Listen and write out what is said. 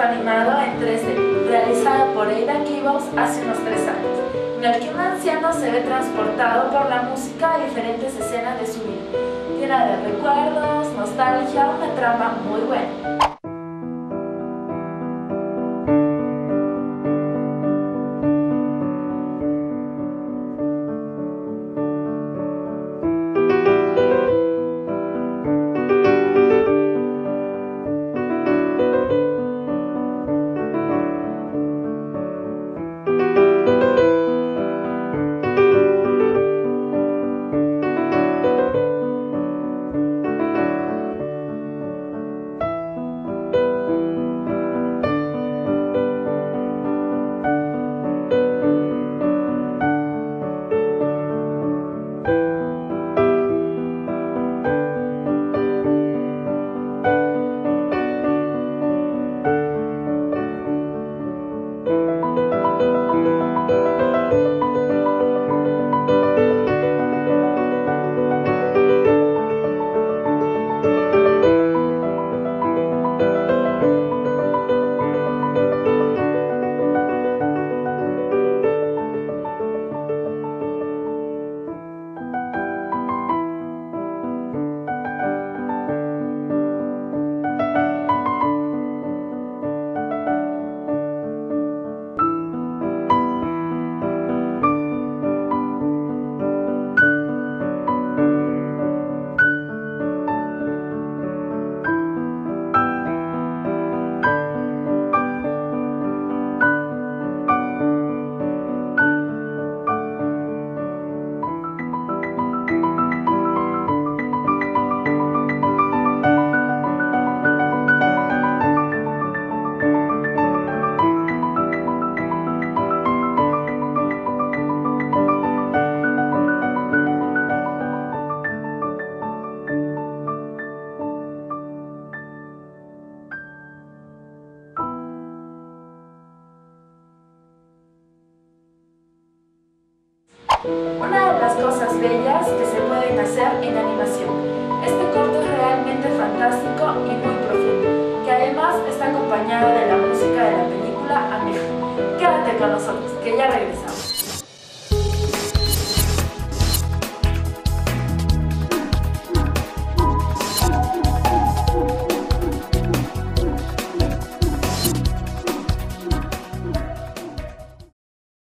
corto animado en 3D, realizado por Ada Kibos hace unos 3 años, en el que un anciano se ve transportado por la música a diferentes escenas de su vida, llena de recuerdos, nostalgia, una trama muy buena. Una de las cosas bellas que se pueden hacer en animación. Este corto es realmente fantástico y muy profundo, que además está acompañado de la música de la película Amelie. Quédate con nosotros, que ya regresamos.